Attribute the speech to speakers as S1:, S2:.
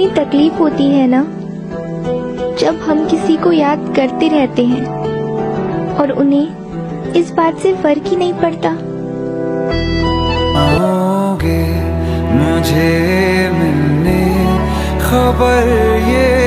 S1: तकलीफ होती है ना, जब हम किसी को याद करते रहते हैं और उन्हें इस बात से फर्क ही नहीं पड़ता।
S2: आओगे मुझे मिलने, खबर ये